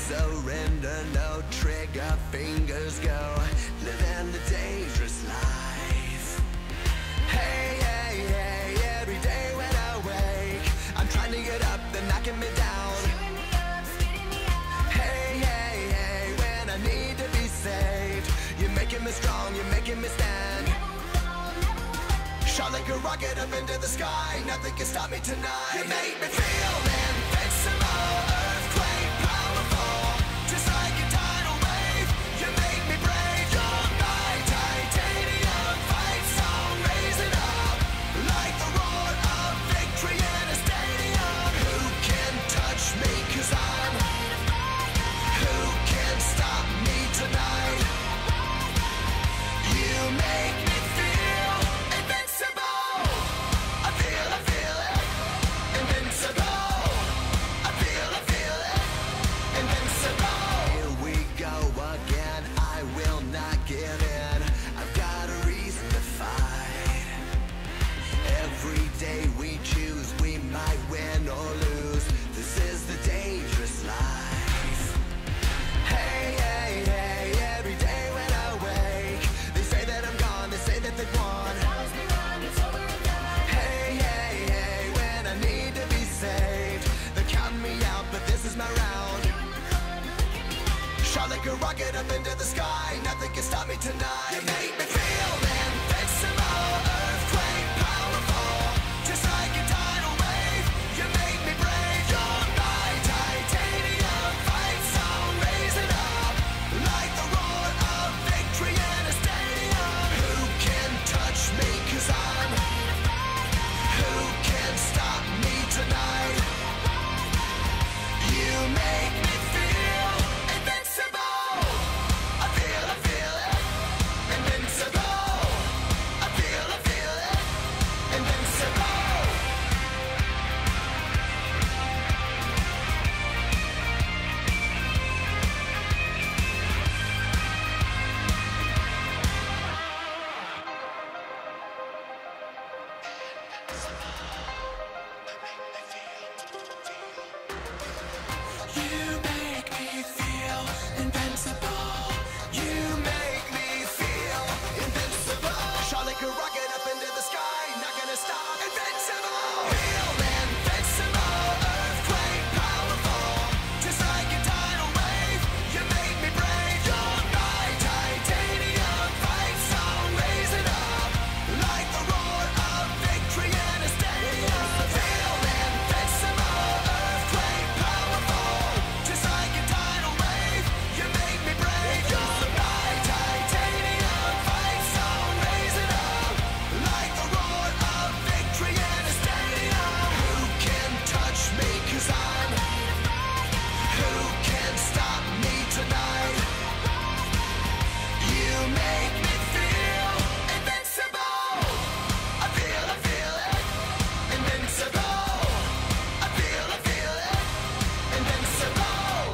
surrender, no trigger, fingers go, living the dangerous life. Hey, hey, hey, every day when I wake, I'm trying to get up, they're knocking me down. Hey, hey, hey, when I need to be saved, you're making me strong, you're making me stand. Shot like a rocket up into the sky, nothing can stop me tonight. You make me feel invincible, earthquake powerful, just like a tidal wave. You make me brave, you're my titanium fight song, raising up like the roar of victory in a stadium. Who can touch me, 'cause I'm who can stop me tonight? You make me feel invincible. I feel it, invincible. I feel it, invincible. Here we go again, I will not give in. I've got a reason to fight. Every day we choose, we might win or lose. This is the dangerous life. Hey, hey, hey, every day when I wake, they say that I'm gone, they say that they've won. Hey, hey, hey, when I need to be saved, they're counting me out, but this is my round. Shot like a rocket up into the sky, nothing can stop me tonight. You make me feel invincible, earthquake powerful, just like a tidal wave. You make me brave, you're my titanium fight song, raising up like the roar of victory in a stadium. Who can touch me, 'cause I'm who can stop me tonight? You make me feel invincible. I feel it, invincible. I feel it, invincible. You make me feel invincible. You make me feel invincible. Shot like a rocket up into the sky, not gonna stop. Invincible. Feel invincible, earthquake powerful, just like a tidal wave. You make me brave, you're my titanium fight song, raising up like the roar of victory in a stadium. Feel invincible, earthquake powerful, just like a tidal wave. You make me brave, you're my titanium fight song, raising up like the roar of victory in a stadium. Who can touch me, 'cause I'm who can stop me tonight? You make me feel invincible. I feel it, invincible. I feel it, invincible.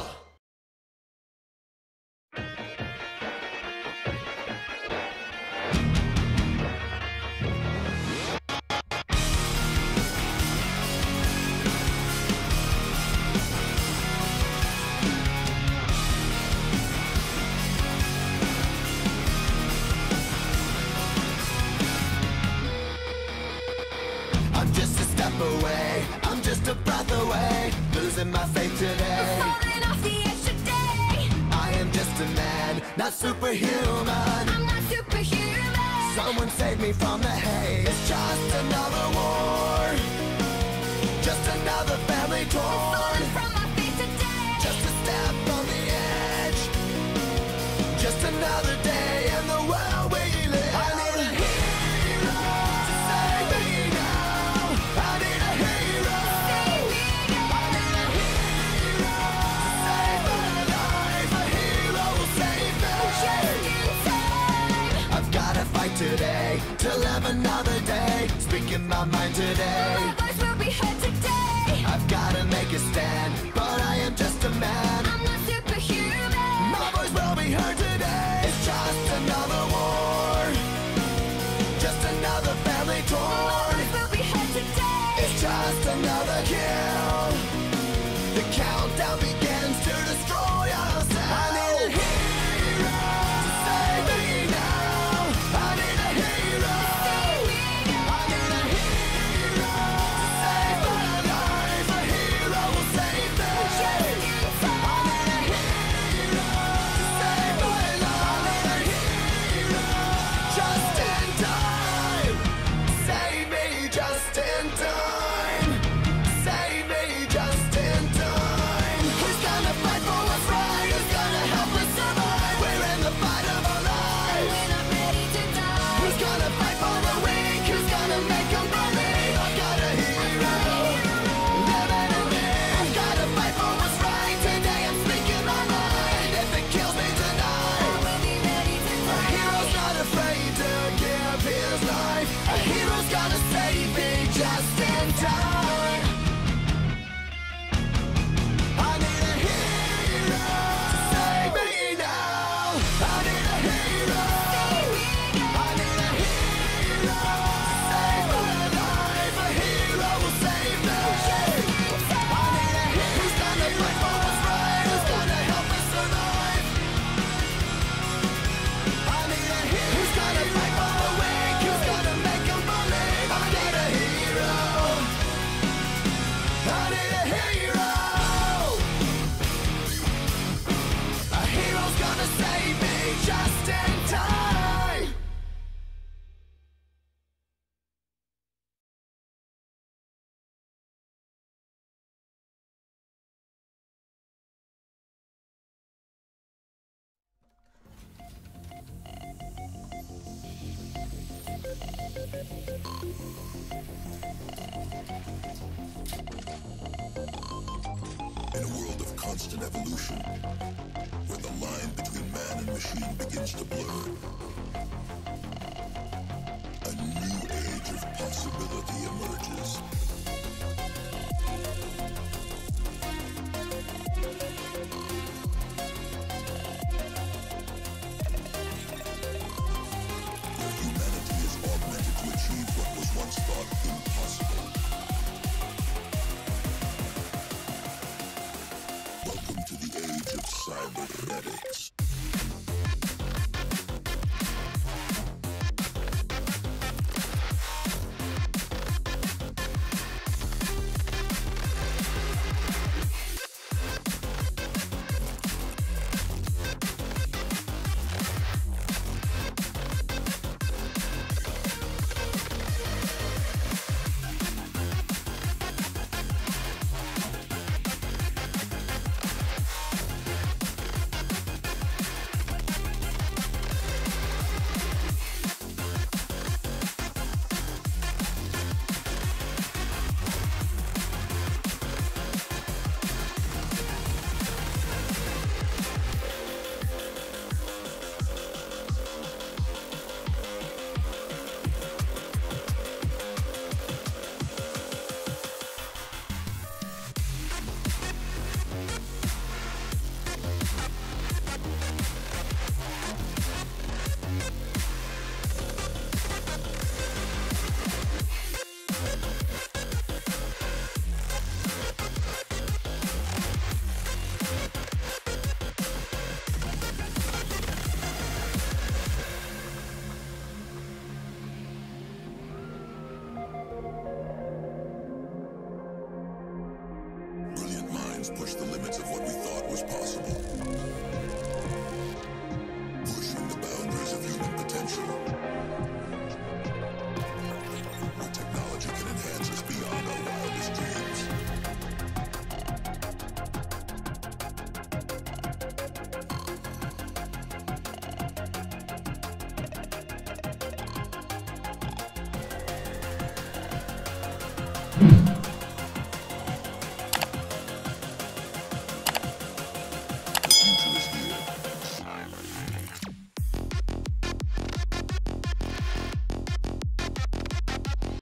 I'm just a step away, I'm just a breath away, losing my faith today. Falling off the edge today. I am just a man, not superhuman. I'm not superhuman. Someone save me from the haze. It's just another war, just another family torn. Falling from my feet today. Just a step on the edge, just another day in the world we live. I need a hero to save me now. I need a hero. Save me now. I need a hero to save my life. A hero will save me. Just in time. I've gotta fight today to live another day, speaking my mind today. My voice will be heard today. I've gotta make a stand, but I am just a man. I'm not superhuman. My voice will be heard today. It's just another war, just another family My torn. voice will be heard today. It's just another kill. The countdown begins to destroy hero's gonna save me just in time. I need a hero to save me now. I need a hero. I need a hero to save my life. A hero will save me. I need a hero who's gonna fight for what's right, who's gonna help me survive. I need a hero who's gonna fight for the weak, who's gonna make them believe. I need a hero. I need a hero. A hero's gonna save me just in time. In a world of constant evolution, where the line between man and machine begins to blur, a new age of possibility emerges. Where humanity is augmented to achieve what was once thought impossible. Welcome to the age of cybernetics. Brilliant minds push the limits of what we thought was possible.